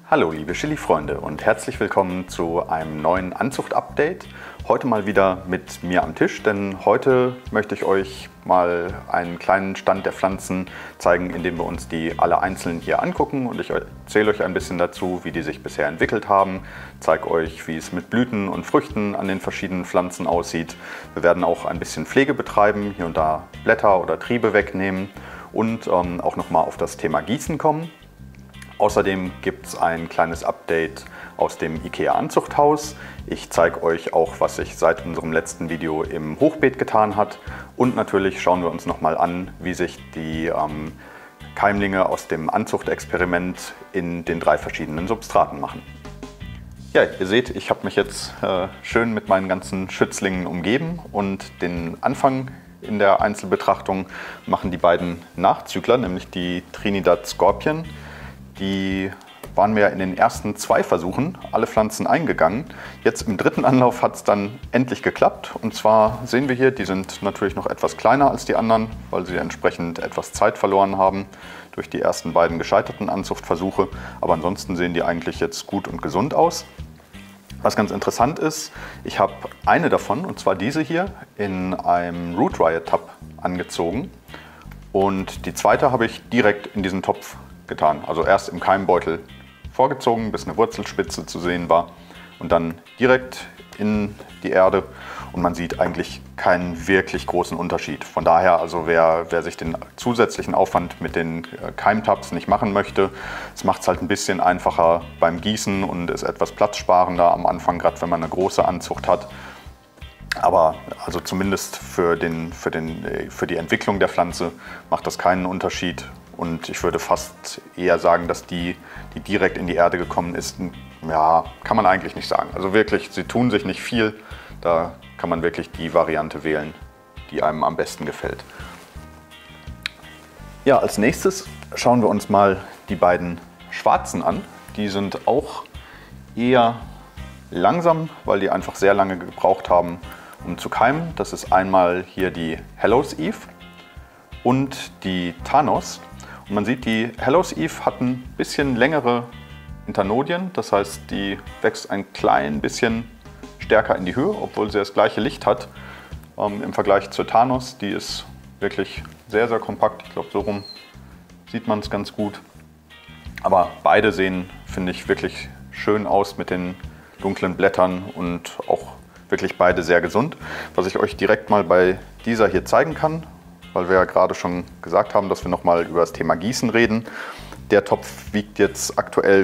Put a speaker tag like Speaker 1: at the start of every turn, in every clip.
Speaker 1: Hallo liebe Chili-Freunde und herzlich willkommen zu einem neuen Anzucht-Update. Heute mal wieder mit mir am Tisch, denn heute möchte ich euch mal einen kleinen Stand der Pflanzen zeigen, indem wir uns die alle einzeln hier angucken und ich erzähle euch ein bisschen dazu, wie die sich bisher entwickelt haben, zeige euch, wie es mit Blüten und Früchten an den verschiedenen Pflanzen aussieht. Wir werden auch ein bisschen Pflege betreiben, hier und da Blätter oder Triebe wegnehmen und auch nochmal auf das Thema Gießen kommen. Außerdem gibt es ein kleines Update aus dem IKEA Anzuchthaus. Ich zeige euch auch, was sich seit unserem letzten Video im Hochbeet getan hat. Und natürlich schauen wir uns nochmal an, wie sich die Keimlinge aus dem Anzuchtexperiment in den 3 verschiedenen Substraten machen. Ja, ihr seht, ich habe mich jetzt schön mit meinen ganzen Schützlingen umgeben und den Anfang in der Einzelbetrachtung machen die beiden Nachzügler, nämlich die Trinidad Scorpion. Die waren wir in den ersten 2 Versuchen alle Pflanzen eingegangen. Jetzt im 3. Anlauf hat es dann endlich geklappt. Und zwar sehen wir hier, die sind natürlich noch etwas kleiner als die anderen, weil sie entsprechend etwas Zeit verloren haben durch die ersten beiden gescheiterten Anzuchtversuche. Aber ansonsten sehen die eigentlich jetzt gut und gesund aus. Was ganz interessant ist, ich habe eine davon, und zwar diese hier, in einem Root Riot Tub angezogen. Und die zweite habe ich direkt in diesen Topf getan. Also erst im Keimbeutel vorgezogen, bis eine Wurzelspitze zu sehen war und dann direkt in die Erde und man sieht eigentlich keinen wirklich großen Unterschied. Von daher, also wer sich den zusätzlichen Aufwand mit den Keimtabs nicht machen möchte, es macht es halt ein bisschen einfacher beim Gießen und ist etwas platzsparender am Anfang, gerade wenn man eine große Anzucht hat. Aber also zumindest für die Entwicklung der Pflanze macht das keinen Unterschied. Und ich würde fast eher sagen, dass die direkt in die Erde gekommen ist, ja, kann man eigentlich nicht sagen. Also wirklich, sie tun sich nicht viel. Da kann man wirklich die Variante wählen, die einem am besten gefällt. Ja, als nächstes schauen wir uns mal die beiden schwarzen an. Die sind auch eher langsam, weil die einfach sehr lange gebraucht haben, um zu keimen. Das ist einmal hier die Hallows Eve und die Thanos. Und man sieht, die Hallows Eve hat ein bisschen längere Internodien, das heißt, die wächst ein klein bisschen stärker in die Höhe, obwohl sie das gleiche Licht hat im Vergleich zur Thanos. Die ist wirklich sehr, sehr kompakt. Ich glaube, so rum sieht man es ganz gut. Aber beide sehen, finde ich, wirklich schön aus mit den dunklen Blättern und auch wirklich beide sehr gesund. Was ich euch direkt mal bei dieser hier zeigen kann, weil wir ja gerade schon gesagt haben, dass wir nochmal über das Thema Gießen reden. Der Topf wiegt jetzt aktuell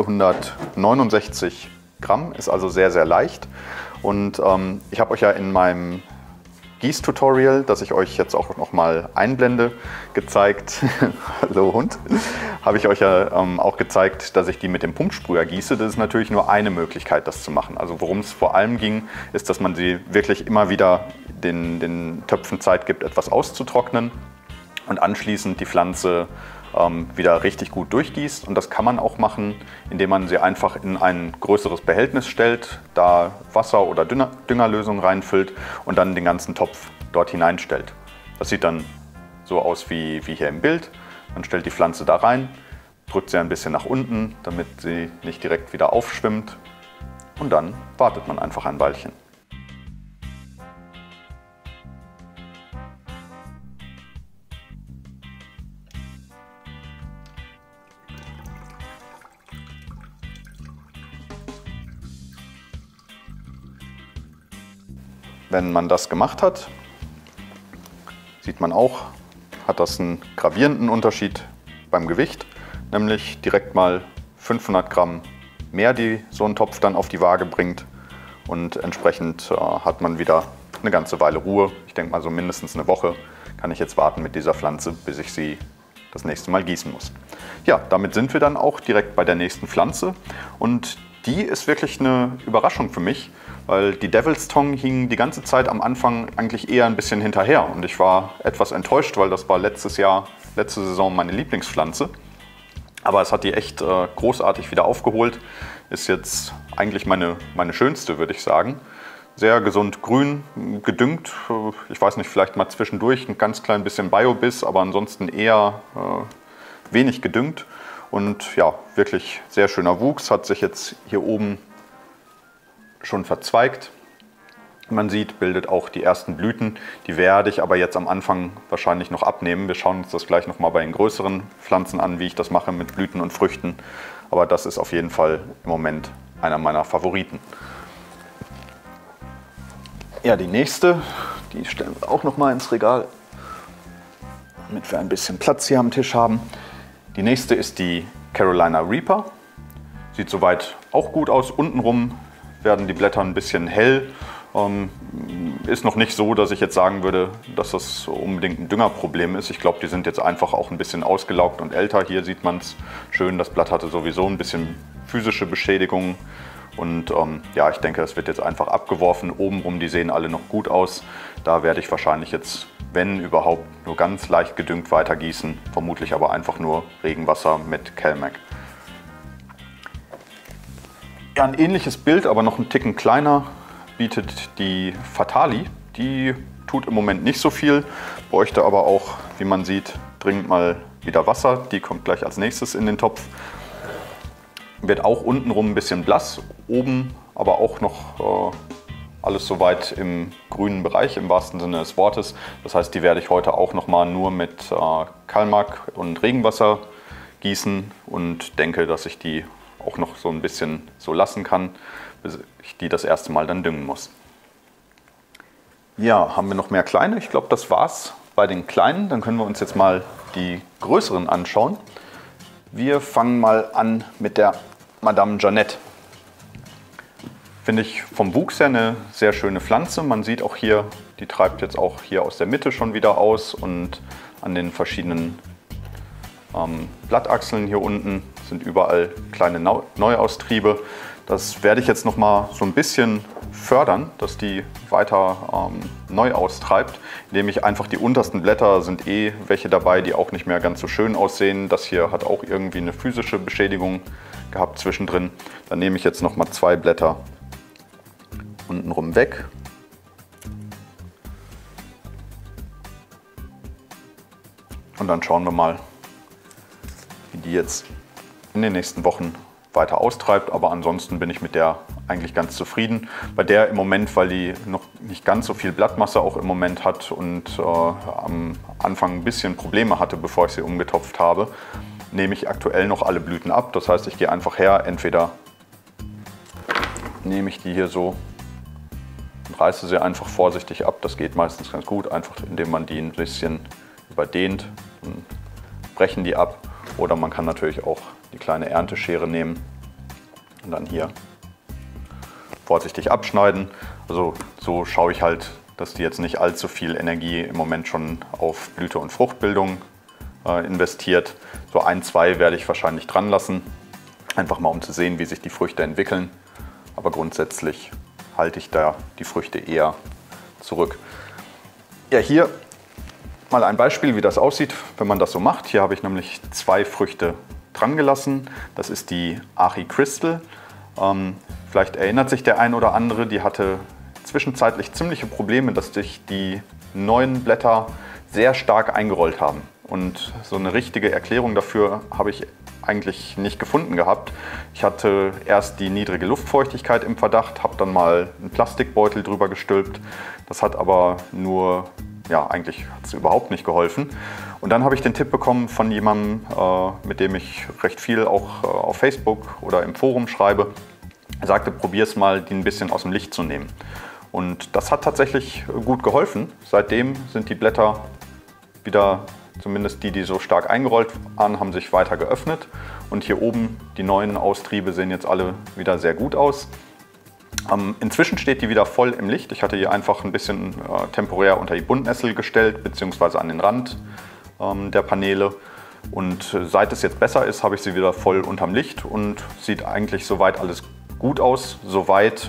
Speaker 1: 469 Gramm, ist also sehr, sehr leicht. Und ich habe euch ja in meinem Gießtutorial, das ich euch jetzt auch nochmal einblende, gezeigt, hallo Hund, habe ich euch ja auch gezeigt, dass ich die mit dem Pumpsprüher gieße. Das ist natürlich nur eine Möglichkeit, das zu machen. Also worum es vor allem ging, ist, dass man sie wirklich immer wieder den Töpfen Zeit gibt, etwas auszutrocknen und anschließend die Pflanze wieder richtig gut durchgießt. Und das kann man auch machen, indem man sie einfach in ein größeres Behältnis stellt, da Wasser oder Düngerlösung reinfüllt und dann den ganzen Topf dort hineinstellt. Das sieht dann so aus wie hier im Bild. Man stellt die Pflanze da rein, drückt sie ein bisschen nach unten, damit sie nicht direkt wieder aufschwimmt und dann wartet man einfach ein Weilchen. Wenn man das gemacht hat, sieht man auch, hat das einen gravierenden Unterschied beim Gewicht, nämlich direkt mal 500 Gramm mehr, die so ein Topf dann auf die Waage bringt. Und entsprechend hat man wieder eine ganze Weile Ruhe. Ich denke mal so mindestens eine Woche kann ich jetzt warten mit dieser Pflanze, bis ich sie das nächste Mal gießen muss. Ja, damit sind wir dann auch direkt bei der nächsten Pflanze und die ist wirklich eine Überraschung für mich, weil die Devil's Tongue hing die ganze Zeit am Anfang eigentlich eher ein bisschen hinterher und ich war etwas enttäuscht, weil das war letzte Saison meine Lieblingspflanze. Aber es hat die echt großartig wieder aufgeholt, ist jetzt eigentlich meine schönste, würde ich sagen. Sehr gesund grün, gedüngt, ich weiß nicht, vielleicht mal zwischendurch ein ganz klein bisschen Biobiss, aber ansonsten eher wenig gedüngt. Und ja, wirklich sehr schöner Wuchs, hat sich jetzt hier oben schon verzweigt. Man sieht, bildet auch die ersten Blüten. Die werde ich aber jetzt am Anfang wahrscheinlich noch abnehmen. Wir schauen uns das gleich noch mal bei den größeren Pflanzen an, wie ich das mache mit Blüten und Früchten. Aber das ist auf jeden Fall im Moment einer meiner Favoriten. Ja, die nächste, die stellen wir auch noch mal ins Regal, damit wir ein bisschen Platz hier am Tisch haben. Die nächste ist die Carolina Reaper. Sieht soweit auch gut aus. Untenrum werden die Blätter ein bisschen hell. Ist noch nicht so, dass ich jetzt sagen würde, dass das unbedingt ein Düngerproblem ist. Ich glaube, die sind jetzt einfach auch ein bisschen ausgelaugt und älter. Hier sieht man es schön, das Blatt hatte sowieso ein bisschen physische Beschädigungen. Und ja, ich denke, es wird jetzt einfach abgeworfen. Obenrum, die sehen alle noch gut aus. Da werde ich wahrscheinlich jetzt, wenn überhaupt, nur ganz leicht gedüngt weitergießen. Vermutlich aber einfach nur Regenwasser mit Calmac. Ja, ein ähnliches Bild, aber noch einen Ticken kleiner, bietet die Fatali. Die tut im Moment nicht so viel, bräuchte aber auch, wie man sieht, dringend mal wieder Wasser. Die kommt gleich als nächstes in den Topf. Wird auch untenrum ein bisschen blass, oben aber auch noch alles soweit im grünen Bereich, im wahrsten Sinne des Wortes. Das heißt, die werde ich heute auch noch mal nur mit Calmac und Regenwasser gießen und denke, dass ich die auch noch so ein bisschen so lassen kann, bis ich die das erste Mal dann düngen muss. Ja, haben wir noch mehr kleine? Ich glaube, das war's bei den kleinen. Dann können wir uns jetzt mal die größeren anschauen. Wir fangen mal an mit der Madame Jeannette. Finde ich vom Wuchs her eine sehr schöne Pflanze. Man sieht auch hier, die treibt jetzt auch hier aus der Mitte schon wieder aus und an den verschiedenen Blattachseln hier unten sind überall kleine Neuaustriebe. Das werde ich jetzt noch mal so ein bisschen fördern, dass die weiter neu austreibt, indem ich einfach die untersten Blätter, sind welche dabei, die auch nicht mehr ganz so schön aussehen. Das hier hat auch irgendwie eine physische Beschädigung gehabt zwischendrin. Dann nehme ich jetzt noch mal 2 Blätter untenrum weg. Und dann schauen wir mal, wie die jetzt in den nächsten Wochen weiter austreibt, aber ansonsten bin ich mit der eigentlich ganz zufrieden. Bei der im Moment, weil die noch nicht ganz so viel Blattmasse auch im Moment hat und am Anfang ein bisschen Probleme hatte, bevor ich sie umgetopft habe, nehme ich aktuell noch alle Blüten ab. Das heißt, ich gehe einfach her, entweder nehme ich die hier so und reiße sie einfach vorsichtig ab. Das geht meistens ganz gut, einfach indem man die ein bisschen überdehnt, dann brechen die ab. Oder man kann natürlich auch die kleine Ernteschere nehmen und dann hier vorsichtig abschneiden. Also so schaue ich halt, dass die jetzt nicht allzu viel Energie im Moment schon auf Blüte- und Fruchtbildung investiert. So 1, 2 werde ich wahrscheinlich dran lassen, einfach mal um zu sehen, wie sich die Früchte entwickeln. Aber grundsätzlich halte ich da die Früchte eher zurück. Ja, hier mal ein Beispiel, wie das aussieht, wenn man das so macht. Hier habe ich nämlich 2 Früchte dran gelassen. Das ist die Archi Crystal. Vielleicht erinnert sich der ein oder andere, die hatte zwischenzeitlich ziemliche Probleme, dass sich die neuen Blätter sehr stark eingerollt haben. Und so eine richtige Erklärung dafür habe ich eigentlich nicht gefunden gehabt. Ich hatte erst die niedrige Luftfeuchtigkeit im Verdacht, habe dann mal einen Plastikbeutel drüber gestülpt. Das hat aber nur, ja, eigentlich hat es überhaupt nicht geholfen. Und dann habe ich den Tipp bekommen von jemandem, mit dem ich recht viel auch auf Facebook oder im Forum schreibe. Er sagte, probier es mal, die ein bisschen aus dem Licht zu nehmen. Und das hat tatsächlich gut geholfen. Seitdem sind die Blätter wieder, zumindest die so stark eingerollt waren, haben sich weiter geöffnet. Und hier oben, die neuen Austriebe sehen jetzt alle wieder sehr gut aus. Inzwischen steht die wieder voll im Licht. Ich hatte hier einfach ein bisschen temporär unter die Buntnessel gestellt, beziehungsweise an den Rand der Paneele. Und seit es jetzt besser ist, habe ich sie wieder voll unterm Licht und sieht eigentlich soweit alles gut aus. Soweit,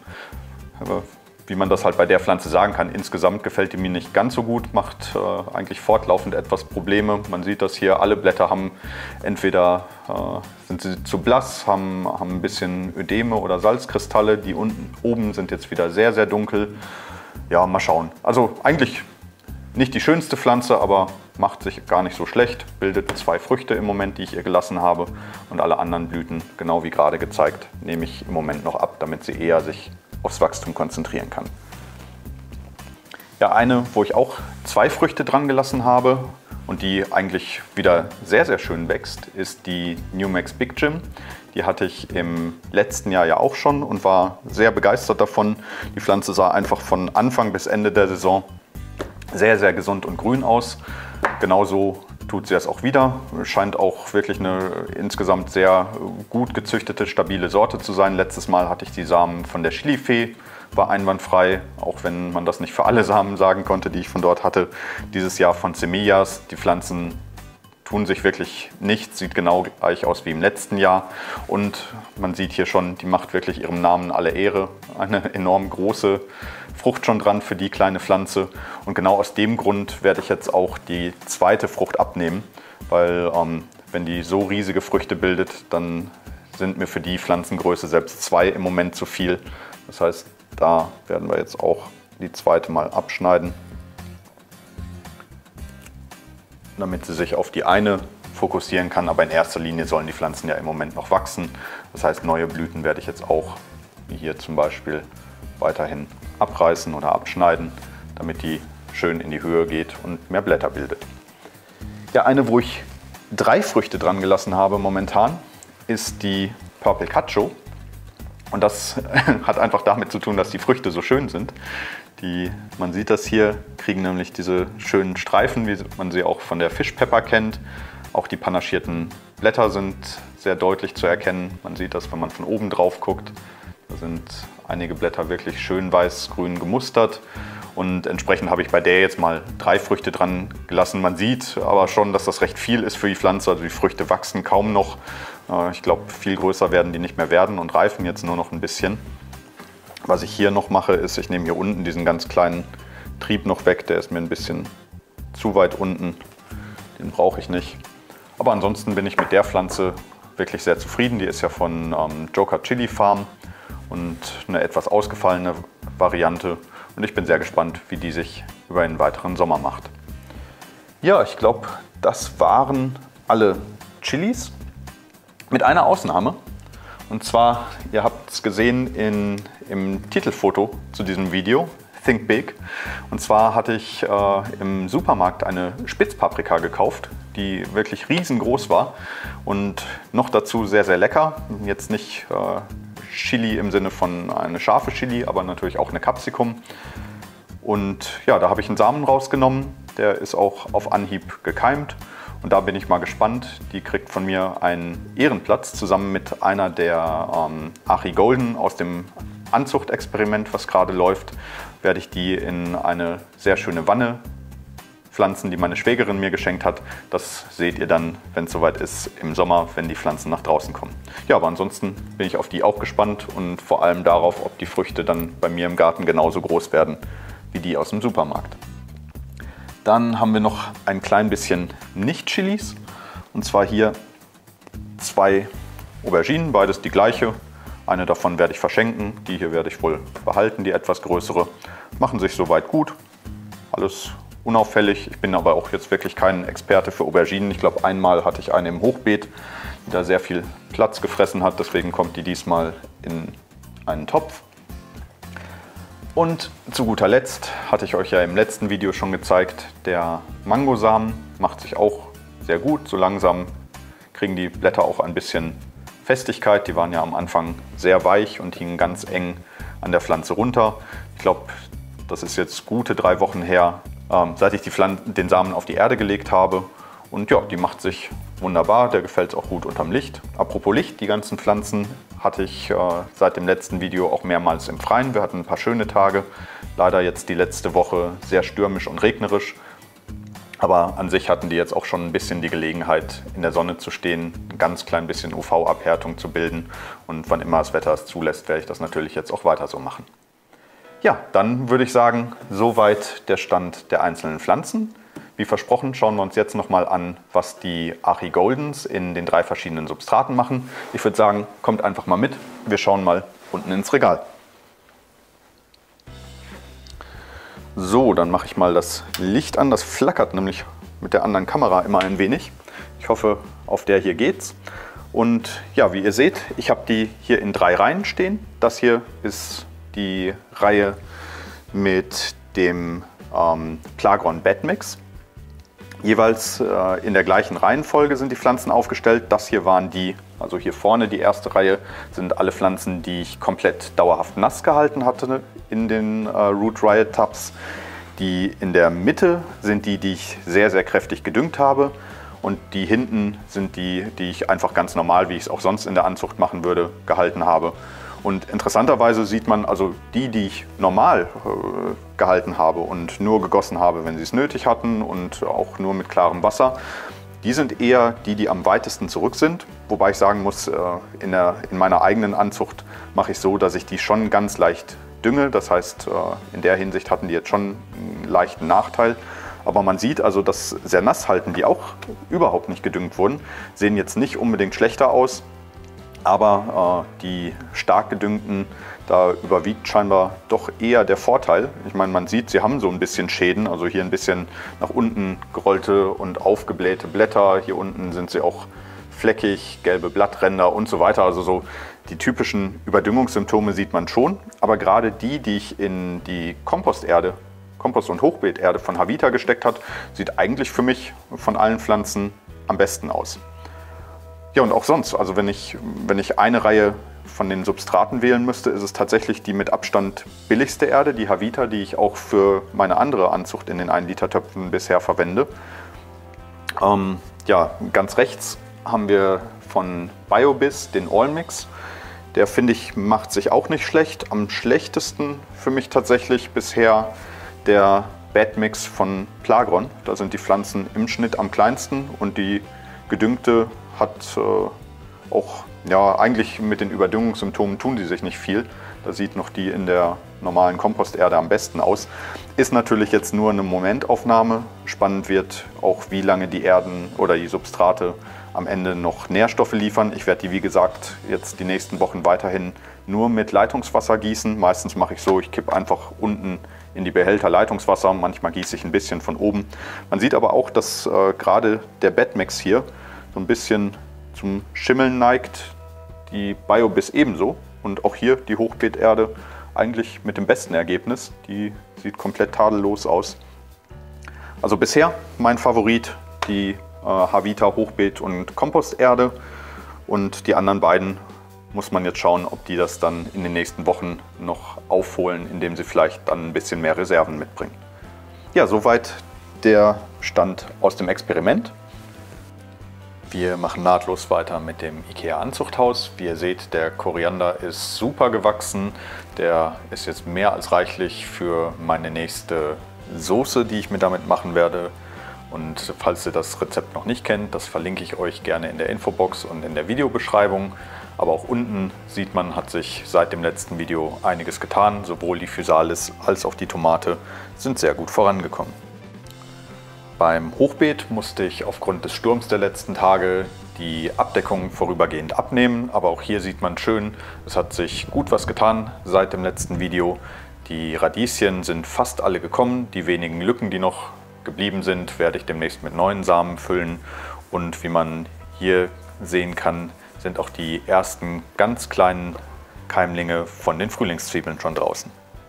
Speaker 1: wie man das halt bei der Pflanze sagen kann. Insgesamt gefällt die mir nicht ganz so gut, macht eigentlich fortlaufend etwas Probleme. Man sieht das hier, alle Blätter haben entweder sind sie zu blass, haben ein bisschen Ödeme oder Salzkristalle. Die unten oben sind jetzt wieder sehr, sehr dunkel. Ja, mal schauen. Also eigentlich nicht die schönste Pflanze, aber macht sich gar nicht so schlecht, bildet 2 Früchte im Moment, die ich ihr gelassen habe, und alle anderen Blüten, genau wie gerade gezeigt, nehme ich im Moment noch ab, damit sie eher sich aufs Wachstum konzentrieren kann. Ja, eine, wo ich auch 2 Früchte dran gelassen habe und die eigentlich wieder sehr, sehr schön wächst, ist die Numax Big Jim. Die hatte ich im letzten Jahr ja auch schon und war sehr begeistert davon. Die Pflanze sah einfach von Anfang bis Ende der Saison sehr, sehr gesund und grün aus. Genauso tut sie es auch wieder. Scheint auch wirklich eine insgesamt sehr gut gezüchtete, stabile Sorte zu sein. Letztes Mal hatte ich die Samen von der Chilifee, war einwandfrei, auch wenn man das nicht für alle Samen sagen konnte, die ich von dort hatte. Dieses Jahr von Semillas. Die Pflanzen tun sich wirklich nichts, sieht genau gleich aus wie im letzten Jahr. Und man sieht hier schon, die macht wirklich ihrem Namen alle Ehre. Eine enorm große Frucht schon dran für die kleine Pflanze. Und genau aus dem Grund werde ich jetzt auch die zweite Frucht abnehmen, weil wenn die so riesige Früchte bildet, dann sind mir für die Pflanzengröße selbst 2 im Moment zu viel. Das heißt, da werden wir jetzt auch die zweite mal abschneiden, damit sie sich auf die eine fokussieren kann. Aber in erster Linie sollen die Pflanzen ja im Moment noch wachsen. Das heißt, neue Blüten werde ich jetzt auch, wie hier zum Beispiel, weiterhin abreißen oder abschneiden, damit die schön in die Höhe geht und mehr Blätter bildet. Ja, eine, wo ich 3 Früchte dran gelassen habe momentan, ist die Purple Cacho. Und das hat einfach damit zu tun, dass die Früchte so schön sind. Man sieht das hier, kriegen nämlich diese schönen Streifen, wie man sie auch von der Fischpepper kennt. Auch die panaschierten Blätter sind sehr deutlich zu erkennen. Man sieht das, wenn man von oben drauf guckt. Da sind einige Blätter wirklich schön weiß-grün gemustert. Und entsprechend habe ich bei der jetzt mal 3 Früchte dran gelassen. Man sieht aber schon, dass das recht viel ist für die Pflanze. Also die Früchte wachsen kaum noch. Ich glaube, viel größer werden die nicht mehr werden und reifen jetzt nur noch ein bisschen. Was ich hier noch mache, ist, ich nehme hier unten diesen ganz kleinen Trieb noch weg. Der ist mir ein bisschen zu weit unten. Den brauche ich nicht. Aber ansonsten bin ich mit der Pflanze wirklich sehr zufrieden. Die ist ja von Joker Chili Farm und eine etwas ausgefallene Variante. Und ich bin sehr gespannt, wie die sich über den weiteren Sommer macht. Ja, ich glaube, das waren alle Chilis. Mit einer Ausnahme. Und zwar, ihr habt es gesehen im Titelfoto zu diesem Video, Think Big. Und zwar hatte ich im Supermarkt eine Spitzpaprika gekauft, die wirklich riesengroß war und noch dazu sehr, sehr lecker. Jetzt nicht Chili im Sinne von eine scharfe Chili, aber natürlich auch eine Capsicum. Und ja, da habe ich einen Samen rausgenommen, der ist auch auf Anhieb gekeimt. Und da bin ich mal gespannt. Die kriegt von mir einen Ehrenplatz zusammen mit einer der Achi Golden aus dem Anzuchtexperiment, was gerade läuft. Werde ich die in eine sehr schöne Wanne pflanzen, die meine Schwägerin mir geschenkt hat. Das seht ihr dann, wenn es soweit ist, im Sommer, wenn die Pflanzen nach draußen kommen. Ja, aber ansonsten bin ich auf die auch gespannt und vor allem darauf, ob die Früchte dann bei mir im Garten genauso groß werden wie die aus dem Supermarkt. Dann haben wir noch ein klein bisschen Nicht-Chilis. Und zwar hier 2 Auberginen, beides die gleiche. Eine davon werde ich verschenken, die hier werde ich wohl behalten, die etwas größere. Machen sich soweit gut, alles unauffällig. Ich bin aber auch jetzt wirklich kein Experte für Auberginen. Ich glaube, einmal hatte ich eine im Hochbeet, die da sehr viel Platz gefressen hat. Deswegen kommt die diesmal in einen Topf. Und zu guter Letzt hatte ich euch ja im letzten Video schon gezeigt, der Mangosamen macht sich auch sehr gut. So langsam kriegen die Blätter auch ein bisschen Festigkeit. Die waren ja am Anfang sehr weich und hingen ganz eng an der Pflanze runter. Ich glaube, das ist jetzt gute 3 Wochen her, seit ich den Samen auf die Erde gelegt habe. Und ja, die macht sich wunderbar, der gefällt es auch gut unterm Licht. Apropos Licht, die ganzen Pflanzen hatte ich seit dem letzten Video auch mehrmals im Freien. Wir hatten ein paar schöne Tage, leider jetzt die letzte Woche sehr stürmisch und regnerisch. Aber an sich hatten die jetzt auch schon ein bisschen die Gelegenheit, in der Sonne zu stehen, ein ganz klein bisschen UV-Abhärtung zu bilden. Und wann immer das Wetter es zulässt, werde ich das natürlich jetzt auch weiter so machen. Ja, dann würde ich sagen, soweit der Stand der einzelnen Pflanzen. Wie versprochen, schauen wir uns jetzt nochmal an, was die Achi Goldens in den 3 verschiedenen Substraten machen. Ich würde sagen, kommt einfach mal mit. Wir schauen mal unten ins Regal. So, dann mache ich mal das Licht an. Das flackert nämlich mit der anderen Kamera immer ein wenig. Ich hoffe, auf der hier geht's. Und ja, wie ihr seht, ich habe die hier in 3 Reihen stehen. Das hier ist die Reihe mit dem Plagron Batmix. Jeweils in der gleichen Reihenfolge sind die Pflanzen aufgestellt. Das hier waren die, also hier vorne die erste Reihe, sind alle Pflanzen, die ich komplett dauerhaft nass gehalten hatte in den Root Riot Tubs. Die in der Mitte sind die, die ich sehr, sehr kräftig gedüngt habe. Und die hinten sind die, die ich einfach ganz normal, wie ich es auch sonst in der Anzucht machen würde, gehalten habe. Und interessanterweise sieht man, also die, die ich normal gehalten habe und nur gegossen habe, wenn sie es nötig hatten und auch nur mit klarem Wasser, die sind eher die, die am weitesten zurück sind. Wobei ich sagen muss, in meiner eigenen Anzucht mache ich so, dass ich die schon ganz leicht dünge. Das heißt, in der Hinsicht hatten die jetzt schon einen leichten Nachteil. Aber man sieht also, dass sehr nass halten, die auch überhaupt nicht gedüngt wurden, sehen jetzt nicht unbedingt schlechter aus. Aber die stark gedüngten, da überwiegt scheinbar doch eher der Vorteil. Ich meine, man sieht, sie haben so ein bisschen Schäden, also hier ein bisschen nach unten gerollte und aufgeblähte Blätter. Hier unten sind sie auch fleckig, gelbe Blattränder und so weiter. Also so die typischen Überdüngungssymptome sieht man schon. Aber gerade die, die ich in die Kompost- und Hochbeeterde von Havita gesteckt hat, sieht eigentlich für mich von allen Pflanzen am besten aus. Ja, und auch sonst, also wenn ich eine Reihe von den Substraten wählen müsste, ist es tatsächlich die mit Abstand billigste Erde, die Havita, die ich auch für meine andere Anzucht in den 1-Liter-Töpfen bisher verwende. Ja, ganz rechts haben wir von Biobis den All-Mix. Der, finde ich, macht sich auch nicht schlecht. Am schlechtesten für mich tatsächlich bisher der Batmix von Plagron. Da sind die Pflanzen im Schnitt am kleinsten und die gedüngte hat auch, ja, eigentlich mit den Überdüngungssymptomen tun die sich nicht viel. Da sieht noch die in der normalen Komposterde am besten aus. Ist natürlich jetzt nur eine Momentaufnahme. Spannend wird auch, wie lange die Erden oder die Substrate am Ende noch Nährstoffe liefern. Ich werde die, wie gesagt, jetzt die nächsten Wochen weiterhin nur mit Leitungswasser gießen. Meistens mache ich so, ich kippe einfach unten in die Behälter Leitungswasser. Manchmal gieße ich ein bisschen von oben. Man sieht aber auch, dass gerade der Batmix hier so ein bisschen zum Schimmeln neigt, die Biobis ebenso und auch hier die Hochbeeterde eigentlich mit dem besten Ergebnis. Die sieht komplett tadellos aus. Also bisher mein Favorit, die Havita Hochbeet- und Komposterde, und die anderen beiden muss man jetzt schauen, ob die das dann in den nächsten Wochen noch aufholen, indem sie vielleicht dann ein bisschen mehr Reserven mitbringen. Ja, soweit der Stand aus dem Experiment. Wir machen nahtlos weiter mit dem IKEA Anzuchthaus. Wie ihr seht, der Koriander ist super gewachsen. Der ist jetzt mehr als reichlich für meine nächste Soße, die ich mir damit machen werde. Und falls ihr das Rezept noch nicht kennt, das verlinke ich euch gerne in der Infobox und in der Videobeschreibung. Aber auch unten sieht man, hat sich seit dem letzten Video einiges getan. Sowohl die Physalis als auch die Tomate sind sehr gut vorangekommen. Beim Hochbeet musste ich aufgrund des Sturms der letzten Tage die Abdeckung vorübergehend abnehmen. Aber auch hier sieht man schön, es hat sich gut was getan seit dem letzten Video. Die Radieschen sind fast alle gekommen. Die wenigen Lücken, die noch geblieben sind, werde ich demnächst mit neuen Samen füllen. Und wie man hier sehen kann, sind auch die ersten ganz kleinen Keimlinge von den Frühlingszwiebeln schon draußen.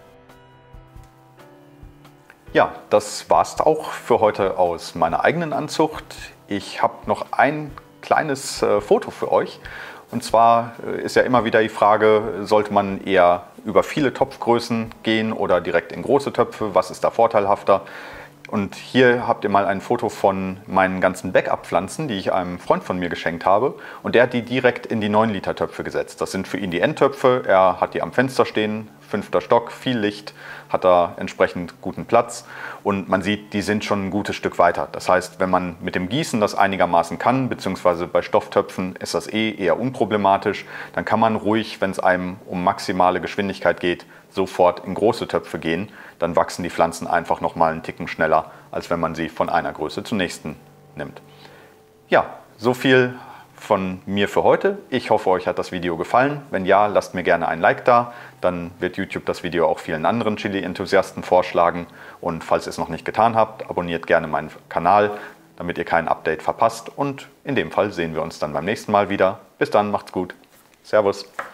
Speaker 1: Ja, das war's auch für heute aus meiner eigenen Anzucht. Ich habe noch ein kleines Foto für euch. Und zwar ist ja immer wieder die Frage, sollte man eher über viele Topfgrößen gehen oder direkt in große Töpfe? Was ist da vorteilhafter? Und hier habt ihr mal ein Foto von meinen ganzen Backup-Pflanzen, die ich einem Freund von mir geschenkt habe. Und der hat die direkt in die 9-Liter-Töpfe gesetzt. Das sind für ihn die Endtöpfe. Er hat die am Fenster stehen, 5. Stock, viel Licht, hat da entsprechend guten Platz. Und man sieht, die sind schon ein gutes Stück weiter. Das heißt, wenn man mit dem Gießen das einigermaßen kann, beziehungsweise bei Stofftöpfen ist das eher unproblematisch, dann kann man ruhig, wenn es einem um maximale Geschwindigkeit geht, sofort in große Töpfe gehen. Dann wachsen die Pflanzen einfach noch mal einen Ticken schneller, als wenn man sie von einer Größe zur nächsten nimmt. Ja, so viel von mir für heute. Ich hoffe, euch hat das Video gefallen. Wenn ja, lasst mir gerne ein Like da. Dann wird YouTube das Video auch vielen anderen Chili-Enthusiasten vorschlagen. Und falls ihr es noch nicht getan habt, abonniert gerne meinen Kanal. damit ihr kein Update verpasst. Und in dem Fall sehen wir uns dann beim nächsten Mal wieder. Bis dann, macht's gut. Servus.